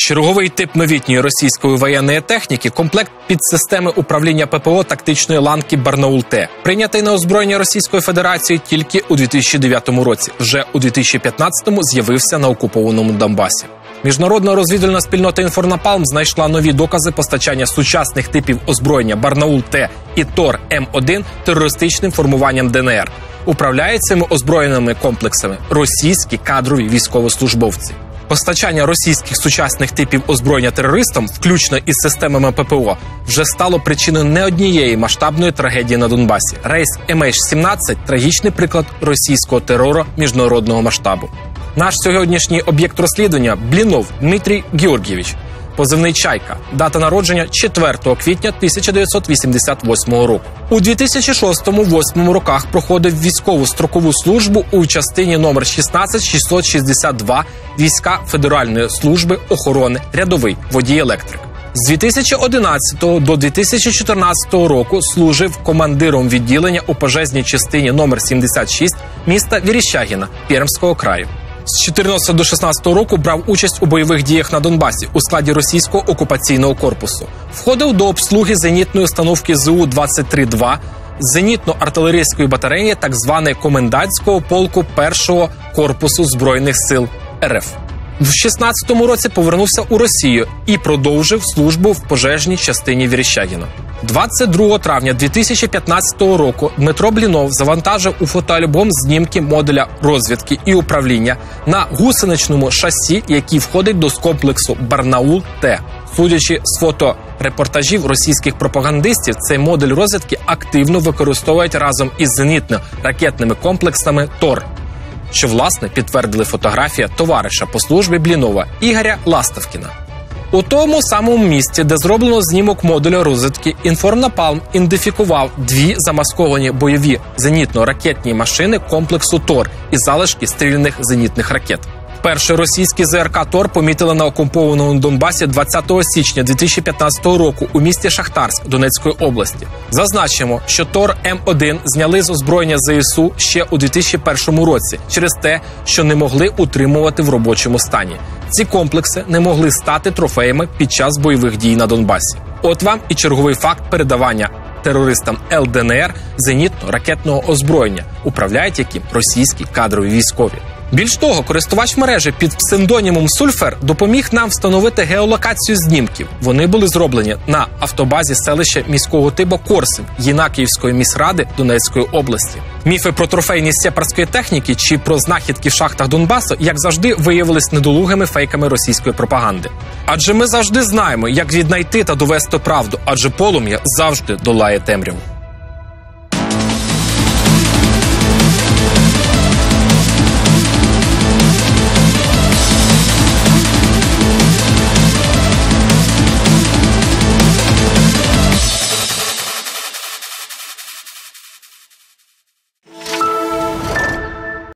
Черговий тип новітньої російської воєнної техніки – комплект підсистеми управління ППО тактичної ланки «Барнаул-Т», прийнятий на озброєння Російської Федерації тільки у 2009 році. Вже у 2015-му з'явився на окупованому Донбасі. Міжнародна розвідувальна спільнота «Інформнапалм» знайшла нові докази постачання сучасних типів озброєння «Барнаул-Т» і «Тор-М1» терористичним формуванням ДНР. Управляють цими озброєними комплексами російські кадрові військовослужбовці. Постачання російських сучасних типів озброєння терористам, включно із системами ППО, вже стало причиною не однієї масштабної трагедії на Донбасі. Рейс MH17 – трагічний приклад російського терору міжнародного масштабу. Наш сьогоднішній об'єкт розслідування – Блінов Дмитрій Георгійович, позивний «Чайка», дата народження 4 квітня 1988 року. У 2006-2008 роках проходив військову строкову службу у частині номер 16662 війська Федеральної служби охорони, рядовий водій-електрик. З 2011 до 2014 року служив командиром відділення у пожежній частині номер 76 міста Верещагіно Пермського краю. З 14 до 16 року брав участь у бойових діях на Донбасі у складі російського окупаційного корпусу. Входив до обслуги зенітної установки ЗУ-23-2, зенітно-артилерійської батареї так званої комендантського полку 1-го корпусу Збройних сил РФ. В 16-му році повернувся у Росію і продовжив службу в пожежній частині Верещагіно. 22 травня 2015 року Дмитро Блінов завантажив у фотоальбом знімки модуля розвідки і управління на гусеничному шасі, який входить до комплексу «Барнаул-Т». Судячи з фоторепортажів російських пропагандистів, цей модуль розвідки активно використовують разом із зенітно-ракетними комплексами «Тор», що, власне, підтвердили фотографія товариша по службі Блінова Ігоря Ластовкіна. У тому самому місці, де зроблено знімок модуля розвідки, «Інформнапалм» ідентифікував дві замасковані бойові зенітно-ракетні машини комплексу «Тор» і залишки стріляних зенітних ракет. Перший російський ЗРК «Тор» помітили на окупованому Донбасі 20 січня 2015 року у місті Шахтарськ Донецької області. Зазначимо, що «Тор-М1» зняли з озброєння ЗСУ ще у 2001 році через те, що не могли утримувати в робочому стані. Ці комплекси не могли стати трофеями під час бойових дій на Донбасі. От вам і черговий факт передавання терористам ЛДНР зенітно-ракетного озброєння, управляють яким російські кадрові військові. Більш того, користувач мережі під псевдонімом «Сульфер» допоміг нам встановити геолокацію знімків. Вони були зроблені на автобазі селища міського типу Корсунь Єнакіївської міськради Донецької області. Міфи про трофейність сепарської техніки чи про знахідки в шахтах Донбасу, як завжди, виявились недолугими фейками російської пропаганди. Адже ми завжди знаємо, як віднайти та довести правду, адже полум'я завжди долає темряву.